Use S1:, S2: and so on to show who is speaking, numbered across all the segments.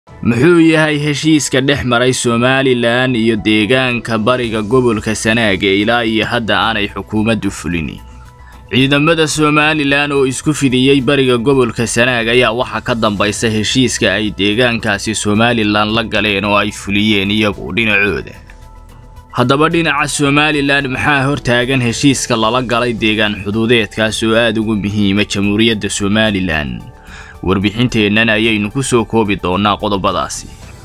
S1: muxuu yahay heshiiska dhex maray Somaliland iyo deegaanka bariga gobolka Sanaag ilaa iyo hadda aanay xukuumaddu fulin ciidamada Somaliland oo isku fidiyay bariga gobolka Sanaag ayaa waxa ka dambaysa heshiiska ay deegaankaasi Somaliland la galeen oo ay fuliyeen iyagu dhinacooda haddaba dhinaca Somaliland maxaa hortaagan heshiiska lala galay deegaan xuduudeedkaas oo aad ugu muhiima jamhuuriyadda Somaliland warbixinteennan ayaynu ku soo koobi doonaa qodobadaasi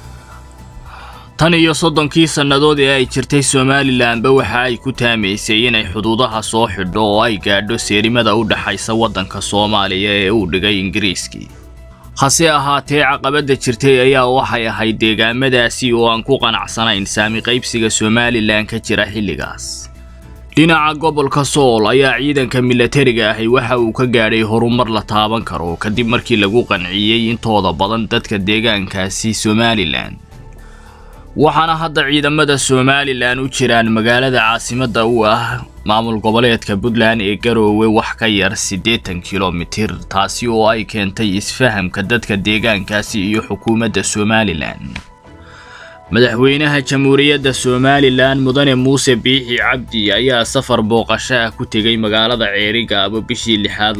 S1: tan iyo 30 sannadood ee ay jirtay Somaliland waxa ay ku taamaysay inay xuduudaha soo xidho oo ay gaadho seerimada u dhaxaysa waddanka Soomaaliya ee uu dhigay Ingiriiskii hase ahaatee caqabada jirtay ayaa waxay ahayd deegaamadaasi oo aan ku qanacsanayn saami qaybsiga Somaliland ka jira xilligaas dhinaca gobolka Sool ayaa ciidanka militariga ahi waxa uu ka gaadhay horumar la taaban karo kadib markii lagu qanciyay intooda badan dadka deegaankaasi Somaliland waxaana hadda ciidamada Somaliland u jiraan magaalada caasimadda u ah maamul goboleedka Puntland ee Garowe wax ka yar 80 kilomitir taasi oo ay keentay isfahamka dadka deegaankaasi iyo xukuumadda Somaliland madaxweynaha jamhuuriyadda Somaliland mudane Muuse Biixi Cabdi ayaa safar booqasho ah ku tagay magaalada Ceerigaabo bishii 6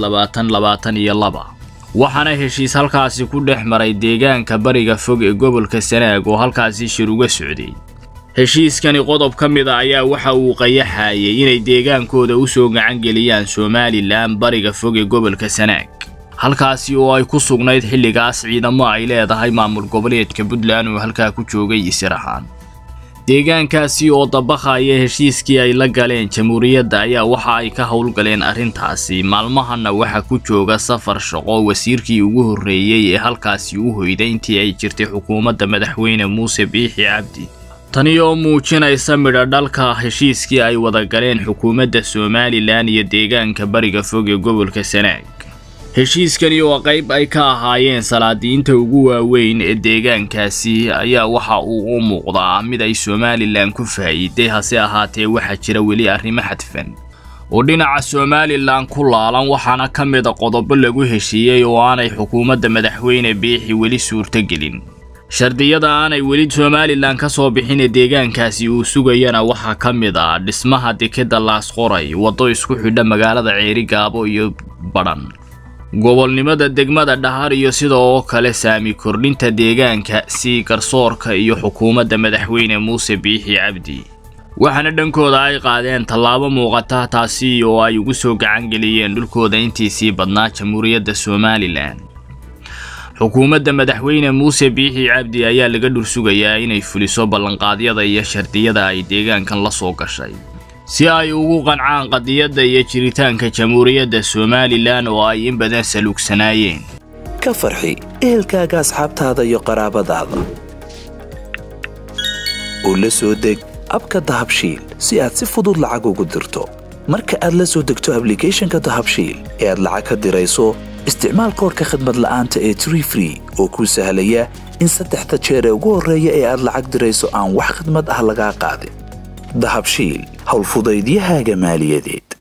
S1: 2022 waxaana heshiis halkaasi ku dhex maray deegaanka bariga fog ee gobolka Sanaag oo halkaasi shir uga socday heshiiskani qodob ka mid ah ayaa waxa uu qayaxayay inay deegaankooda u soo gacan geliyaan Somaliland bariga fog ee gobolka Sanaag halkaasi oo ay ku sugnayd xilligaas ciidamo ay leedahay maamul goboleedka Puntland oo halka ku joogay israaxan deegaankaasi oo dabaqaya heshiiskii ay la galeen jamhuuriyadda ayaa waxa ay ka howlgaleen arrintaasi maalmahana waxa ku jooga safar shaqo wasiirkii ugu horeeyay ee halkaasi u hoyday intii ay jirtay xukuumadda madaxweyne Muuse Biixi Cabdi tani oo muujinaysa midho dhalka heshiiskii ay wada galeen xukuumadda Somaliland iyo deegaanka bariga fog ee gobolka Sanaag heshiiskani oo qayb ay ka ahaayeen salaadiinta ugu waaweyn ee deegaankaasi ayaa waxa uu u muuqdaa mid ay Somaliland ku faa'iiday hase ahaatee waxa jira weli arrimo xadfan oo dhinaca Somaliland ku laalan waxaana ka mid ah qodobo lagu heshiiyay oo aanay xukuumadda madaxweyne Biixi weli suurtagelin shardiyada aanay weli Somaliland ka soo bixin deegaankaasi uu sugayana waxa ka mid ah dhismaha dekedda Laas Qoray wado isku xidha magaalada Ceerigaabo iyo Badhan gobolnimada degmada Dhahar iyo sidoo kale saami kordhinta deegaanka si garsoorka iyo xukuumadda madaxweyne Muuse Biixi Cabdi waxaana dhankooda ay qaadeen tallaabo muuqata taasi oo ay ugu soo gacan geliyeen dhulkooda intiisii badnaa jamhuuriyadda Somaliland xukuumadda madaxweyne Muuse Biixi Cabdi ayaa laga dhursugayaa inay fuliso ballanqaadyada iyo shardiyada ay deegaankan la soo gashay si ay ugu qancaan qadiyadda iyo jiritaanka jamhuuriyadda Somaliland oo ay in badan saluugsanaayeen
S2: ka farxi ehelkaaga asxaabtaada iyo qaraabadaada oo la soo deg abka Dahabshiil si aad si fudud lacag ugu dirto marka aad la soo degto applicationka Dahabshiil ee aad lacag ka dirayso isticmaal koodka khidmad la'aanta ee Tree oo ku sahlaya in 3 jeer ugu horeeya ee aad lacag dirayso aan wax khidmad ah laga qaadin Dahabshiil hawl fudaydiyahaaga maaliyadeed